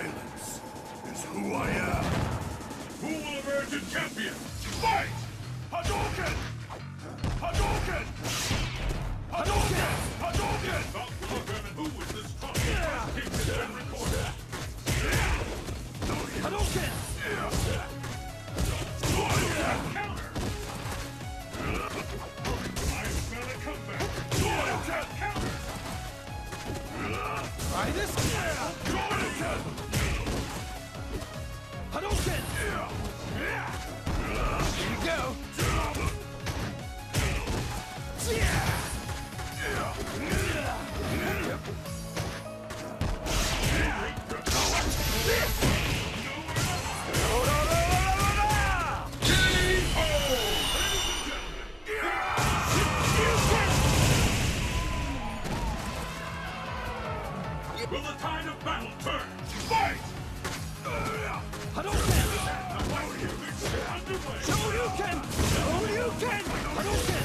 Violence is who I am. Who will emerge a champion? Fight! Hadouken! Hadouken! Hadouken! Hadouken! About to determine who is the strongest kick that's been recorded. Hadouken! Counter! I smell a comeback. Counter! Try this! Hadouken! Here you go! Will the tide of battle turn? Fight! Hadouken! Shoryuken! Shoryuken! Hadouken!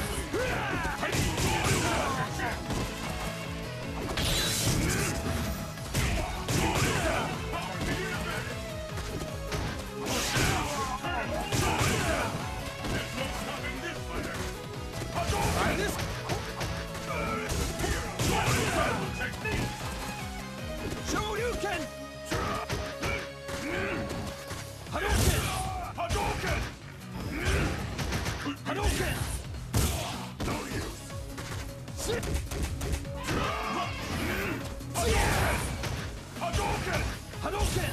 Try this! Shoryuken! Hadouken! Hadouken! Hadouken! No use! Hadouken! Hadouken!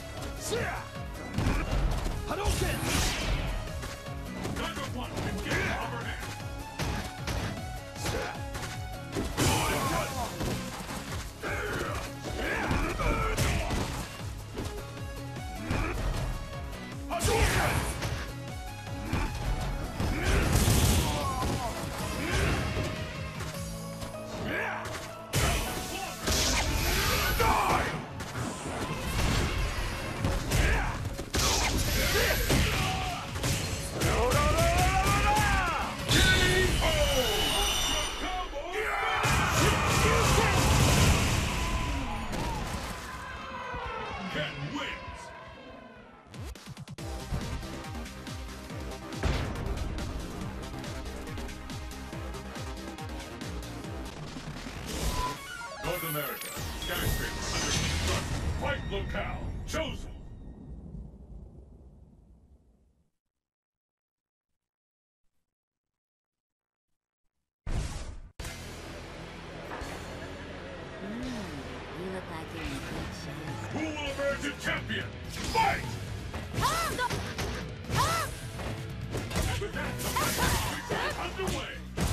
Hadouken! Neither one can get the upper hand. North America, skyscraper under construction. Fight locale chosen. You look like you're in good shape. Who will emerge a champion? Fight! With that, the fight is underway.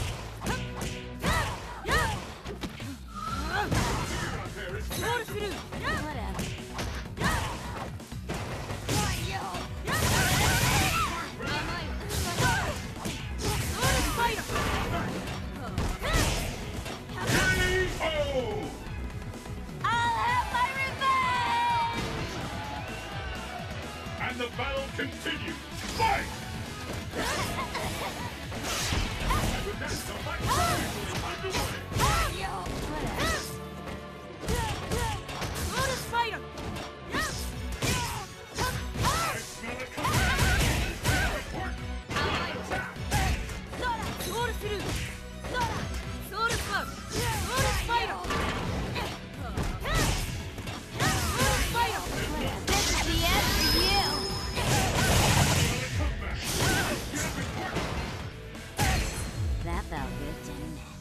And the battle continues. Fight! And with that, the fight is underway. That felt good, didn't it?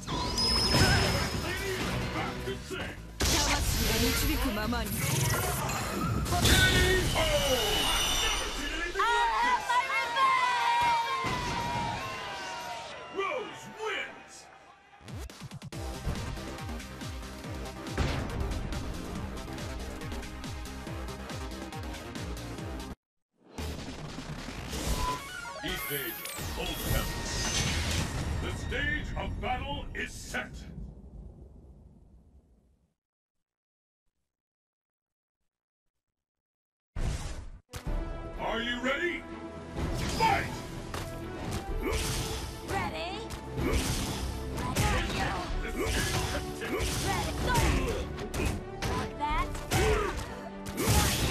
Rose wins! East Asia, hold heaven. The stage of battle is set. Are you ready? Fight! Ready? Like that?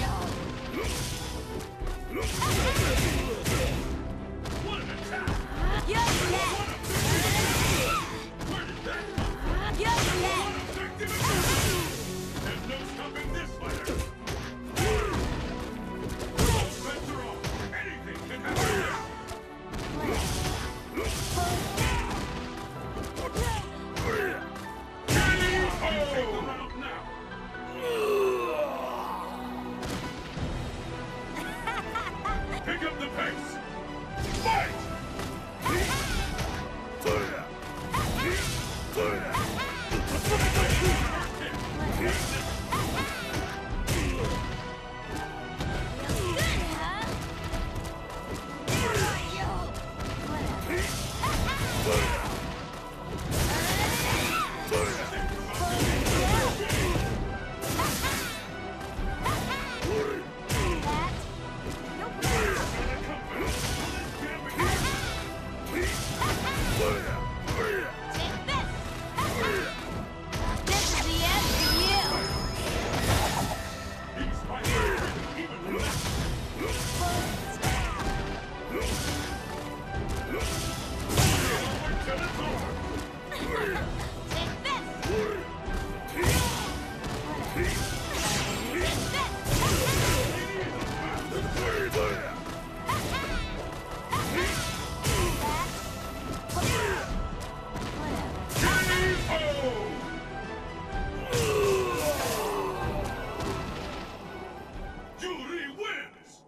Jewelry wins!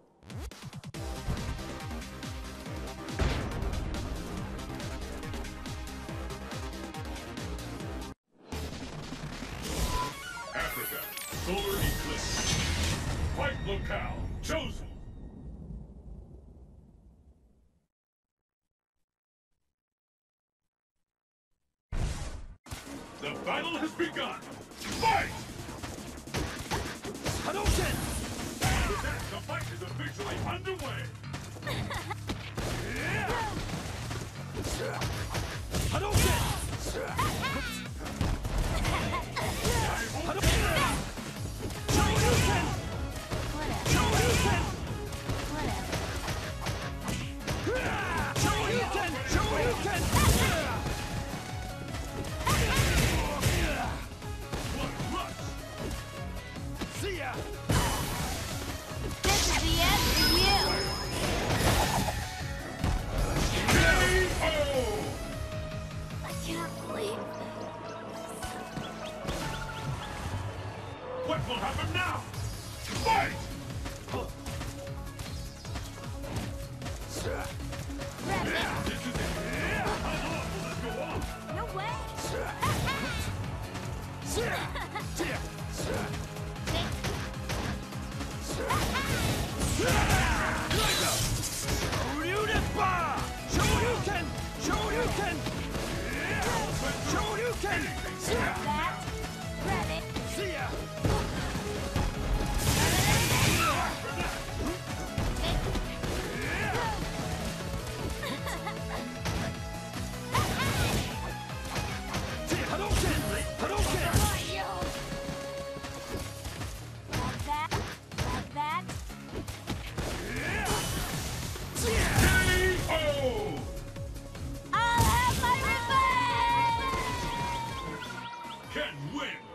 Africa, solar eclipse. Fight locale chosen. The battle has begun. Fight! Hadouken! The fight is officially underway. Hadouken! Hadouken! Shoryuken! Shoryuken! Shoryuken! Shoryuken! What a rush! See ya! This is the end for you! KO! I can't believe What will happen now? Fight! This is it. How long will this go on? No way! See ya! See ya! Shoryuken! Shoryuken! Shoryuken! Shoryuken! That, grab it. See ya! See ya! Hadouken! Hadouken! Like that, like that. See ya! KO! I'll have my revenge! Ken wins!